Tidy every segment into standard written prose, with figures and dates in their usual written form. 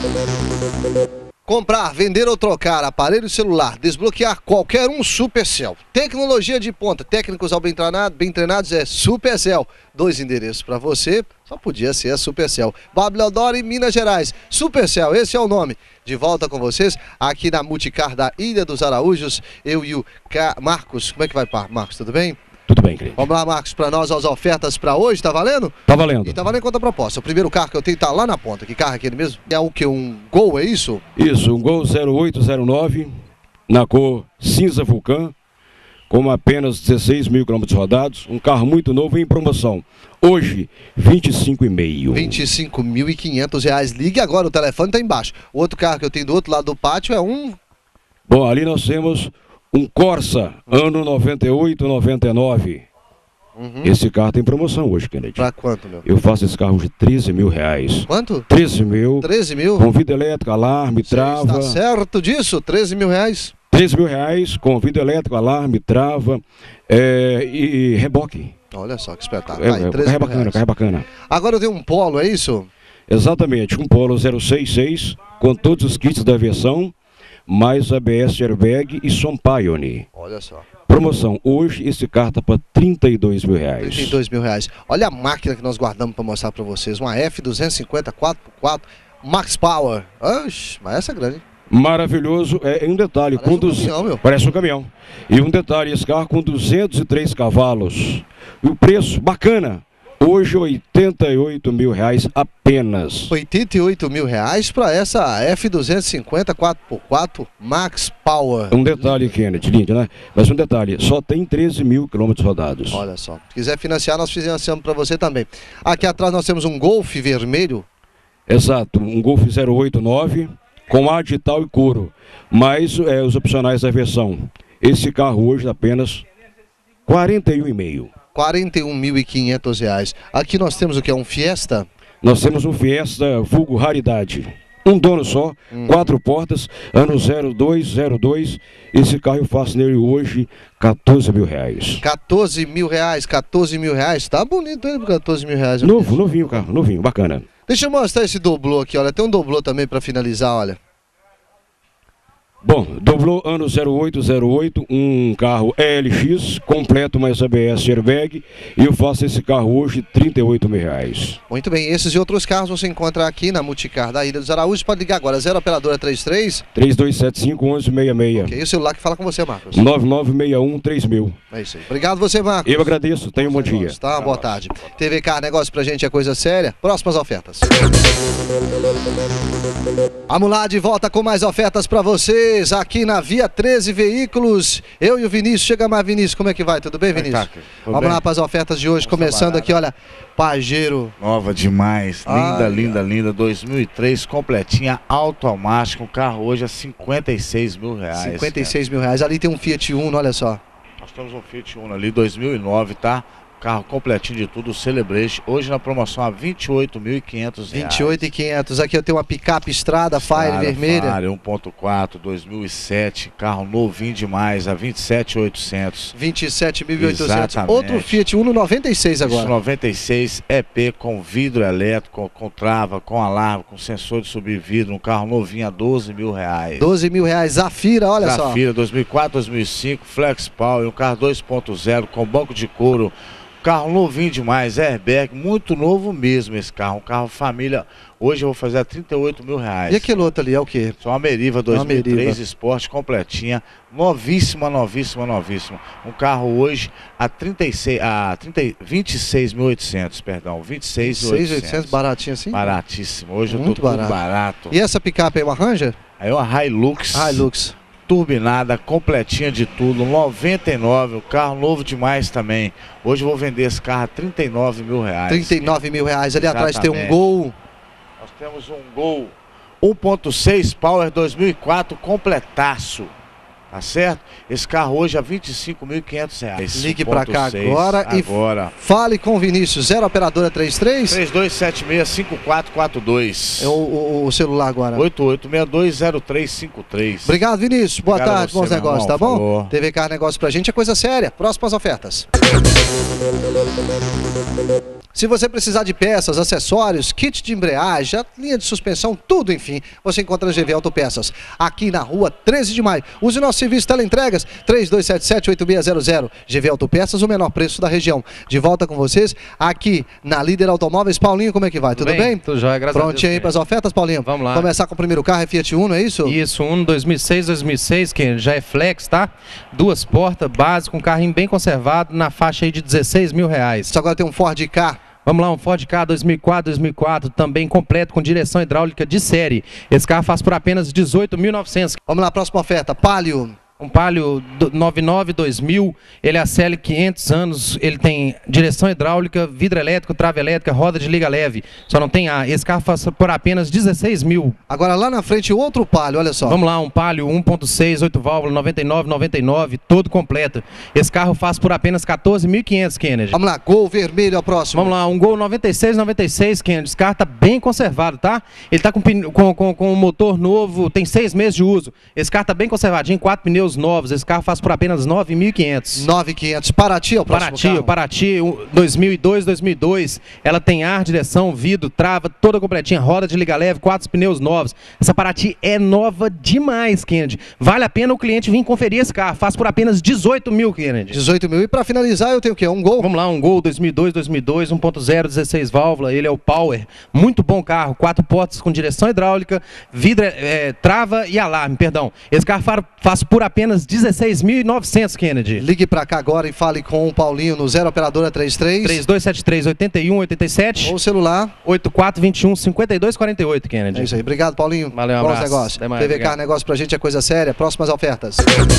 Comprar, vender ou trocar aparelho celular, desbloquear qualquer um, Supercell. Tecnologia de ponta, técnicos bem treinados é Supercell. 2 endereços para você, só podia ser a Supercell. Babildore, Minas Gerais. Supercell, esse é o nome. De volta com vocês aqui na Multicar da Ilha dos Araújos. Eu e o Marcos. Como é que vai, Marcos? Tudo bem? Tudo bem, querido. Vamos lá, Marcos, para nós as ofertas para hoje, tá valendo? Tá valendo. E tá valendo quanto a proposta. O primeiro carro que eu tenho tá lá na ponta. Que carro é aquele mesmo? É o que? Um Gol, é isso? Isso, um Gol 0809, na cor cinza vulcã, com apenas 16 mil quilômetros rodados. Um carro muito novo em promoção. Hoje, R$25.500. R$25.500. Ligue agora, o telefone tá embaixo. O outro carro que eu tenho do outro lado do pátio é um... Bom, ali nós temos um Corsa, ano 98, 99. Esse carro tem promoção hoje, Kennedy. Pra quanto, meu? Eu faço esse carro de R$13.000. Quanto? 13 mil. 13 mil? Com vidro elétrico, alarme, trava. Está certo disso? 13 mil reais? 13 mil reais, com vidro elétrico, alarme, trava e reboque. Olha só que espetáculo. Vai, 13 carro mil bacana, reais. carro bacana. Agora eu tenho um Polo, é isso? Exatamente, um Polo 066, com todos os kits da versão, mais ABS airbag e som Pioneer. Olha só. Promoção, hoje esse carro está para 32 mil reais. 32 mil reais. Olha a máquina que nós guardamos para mostrar para vocês. Uma F250 4x4 Max Power. Oxe, mas essa é grande, hein? Maravilhoso, um detalhe, parece um caminhão. E um detalhe, esse carro com 203 cavalos. E o preço, bacana. Hoje, R$88 mil apenas. 88 mil reais para essa F250 4x4 Max Power. Um detalhe, Kennedy, lindo, né? Mas um detalhe, só tem 13 mil quilômetros rodados. Olha só, se quiser financiar, nós financiamos para você também. Aqui atrás nós temos um Golf vermelho. Exato, um Golf 089 com ar digital e couro. Mais os opcionais da versão. Esse carro hoje apenas R$41.500. R$41.500. Aqui nós temos o que? Um Fiesta? Nós temos um Fiesta vulgo raridade. Um dono só, 4 portas, ano 0202. Esse carro eu faço nele hoje R$14 mil. 14 mil reais, 14 mil reais. Tá bonito ele por 14 mil reais. Novo, novinho o carro, novinho, bacana. Deixa eu mostrar esse doblô aqui, olha. Tem um doblô também para finalizar, olha. Bom, doblô ano 0808, um carro LX, completo mais ABS airbag, e eu faço esse carro hoje R$38 mil. Muito bem, esses e outros carros você encontra aqui na Multicar da Ilha dos Araújos. Pode ligar agora, 0 operadora 33 3275-1166. Ok, e o celular que fala com você, Marcos? 9961-3000. É isso aí. Obrigado você, Marcos. Eu agradeço, tenha um bom dia. Tá, boa tarde. TV Car, negócio pra gente é coisa séria. Próximas ofertas. Vamos lá, de volta com mais ofertas pra vocês aqui na Via 13 Veículos. Eu e o Vinícius. Chega mais, Vinícius. Como é que vai? Tudo bem, Vinícius? Vamos lá para as ofertas de hoje. Começando aqui, olha, Pajero. Nova demais. Linda, linda, linda. 2003, completinha, automático. O carro hoje é R$56 mil. 56 mil reais. Ali tem um Fiat Uno, olha só. Nós temos um Fiat Uno ali, 2009, tá? Carro completinho de tudo, o Celebration, hoje na promoção a R$28.500. 28.500. Aqui eu tenho uma picape Estrada Fire vermelha. Fire 1.4, 2007, carro novinho demais, a 27.800. 27.800. Outro Fiat Uno 96 agora. Isso, 96 EP com vidro elétrico, com trava, com alarme, com sensor de subir vidro, um carro novinho a R$12 mil. 12 mil reais. Zafira, olha só. Zafira 2004, 2005, Flex Power, um carro 2.0 com banco de couro. Carro novinho demais, airbag, muito novo mesmo esse carro, um carro família. Hoje eu vou fazer a R$38 mil. E aquele outro ali é o quê? Só uma Meriva 2003 Sport completinha, novíssima, novíssima, novíssima. Um carro hoje a 26.800, perdão, 26.800. Baratinho assim? Baratíssimo, hoje muito eu tô tudo barato. E essa picape aí, uma Ranger? Aí é uma Hilux. Hilux. Turbinada, completinha de tudo, 99, o carro novo demais também. Hoje eu vou vender esse carro a R$39 mil. 39 mil reais. Ali atrás tem um Gol. Nós temos um Gol 1.6 Power 2004 completaço. Tá certo? Esse carro hoje é R$25.500. Ligue pra cá agora e fale com o Vinícius. 0 operadora 33 3276-5442. É o celular agora. 88620353. Obrigado, Vinícius. Boa tarde, bons negócios, tá bom? Falou. TV Car Negócio pra gente é coisa séria. Próximas ofertas. Se você precisar de peças, acessórios, kit de embreagem, linha de suspensão, tudo, enfim, você encontra na GV Autopeças, aqui na rua 13 de maio. Use nosso serviço teleentregas 3277-8600. GV Autopeças, o menor preço da região. De volta com vocês, aqui na Líder Automóveis. Paulinho, como é que vai? Tudo bem? Tudo jóia, graças a Deus. Prontinho aí para as ofertas, Paulinho? Vamos lá. Começar com o primeiro carro, é Fiat Uno, é isso? Isso, Uno 2006, que já é flex, tá? 2 portas, básico, um carrinho bem conservado, na faixa aí de R$16 mil. Isso agora tem um Ford Ka. Vamos lá, um Ford Ka 2004, também completo, com direção hidráulica de série. Esse carro faz por apenas R$18.900. Vamos lá, próxima oferta, Palio. Um Palio 99 2000, ele é a série 500 anos, ele tem direção hidráulica, vidro elétrico, trave elétrica, roda de liga leve, só não tem ar. Esse carro faz por apenas R$16 mil. Agora lá na frente outro Palio, olha só. Vamos lá, um Palio 1.6, 8 válvulas, 99, todo completo. Esse carro faz por apenas R$14.500, Kennedy. Vamos lá, Gol vermelho, a próxima. Vamos lá, um Gol 96, Kennedy. Esse carro tá bem conservado, tá? Ele tá com um motor novo, tem 6 meses de uso. Esse carro tá bem conservadinho, 4 pneus novos. Esse carro faz por apenas R$9.500. 9.500. Paraty é o próximo carro? Paraty 2002. Ela tem ar, direção, vidro, trava, toda completinha, roda de liga leve, 4 pneus novos. Essa Paraty é nova demais, Kennedy. Vale a pena o cliente vir conferir esse carro. Faz por apenas R$18 mil, Kennedy. 18 mil. E para finalizar eu tenho o quê? Um Gol? Vamos lá, um Gol 2002, 1.0, 16 válvulas. Ele é o Power. Muito bom carro. 4 portas com direção hidráulica, vidro, trava e alarme, perdão. Esse carro faz por apenas R$16.900, Kennedy. Ligue pra cá agora e fale com o Paulinho no 0 operadora 3273-8187 ou celular 8421-5248, Kennedy. É isso aí, obrigado Paulinho. Valeu, um bons abraço. negócios. Até mais, TV obrigado. Car Negócio pra gente é coisa séria. Próximas ofertas.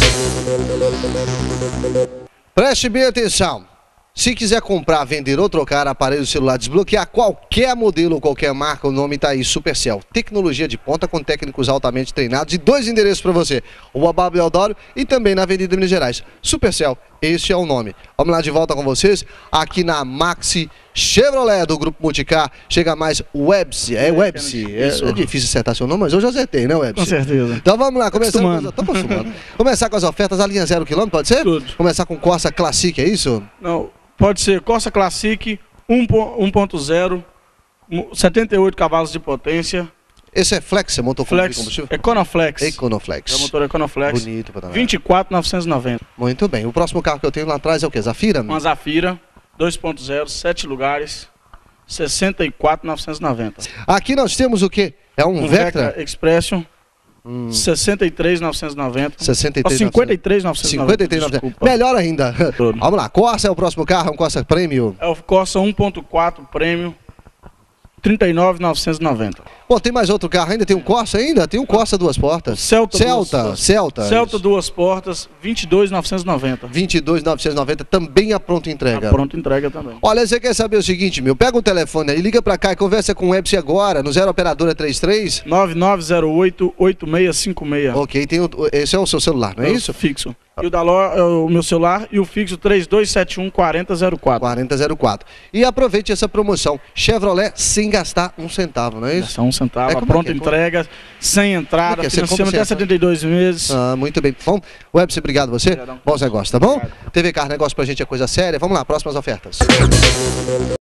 Preste bem atenção. Se quiser comprar, vender ou trocar aparelho celular, desbloquear qualquer modelo ou qualquer marca, o nome está aí, Supercell. Tecnologia de ponta com técnicos altamente treinados e 2 endereços para você. O Abab Eudório e também na Avenida Minas Gerais. Supercell, este é o nome. Vamos lá de volta com vocês, aqui na Maxi Chevrolet do Grupo Multicar. Chega mais Webse. É Webse. É difícil acertar seu nome, mas eu já acertei, né, Webse? Com certeza. Então vamos lá, começar acostumando. Começar com as ofertas, a linha 0 km, pode ser? Tudo. Começar com Corsa Classic, é isso? Não, pode ser Corsa Classic 1.0, 78 cavalos de potência. Esse é Flex, é motor de combustível? Econoflex. Econoflex. É o motor Econoflex. Bonito, para 24.990. Muito bem. O próximo carro que eu tenho lá atrás é o quê? Zafira? Uma Zafira 2.0, 7 lugares, 64.990. Aqui nós temos o quê? É um Vectra Expression 63.990. 53.990. Melhor ainda. Vamos lá. Corsa é o próximo carro, é um Corsa Premium. É o Corsa 1.4 Premium. 39.990. Pô, tem mais outro carro ainda? Tem um Corsa ainda? Tem um Corsa 2 portas. Celta 2 isso. portas, 22.990. 22.990 também a pronta entrega. A pronta entrega também. Olha, você quer saber o seguinte, meu? Pega o telefone aí, liga pra cá e conversa com o Webse agora, no 0 operadora 33 9908-8656. Ok, esse é o seu celular, não é isso? Fixo. E o da loja é o meu celular e o fixo 3271-4004. 4004. E aproveite essa promoção. Chevrolet sem gastar um centavo, não é isso? Gastar um centavo, a pronta entrega, sem entrada, financiamento até 72 meses. Ah, muito bem. Bom, Webse, obrigado você. Obrigadão. Bons negócios, tá bom? Obrigado. TV Car Negócio pra gente é coisa séria. Vamos lá, próximas ofertas.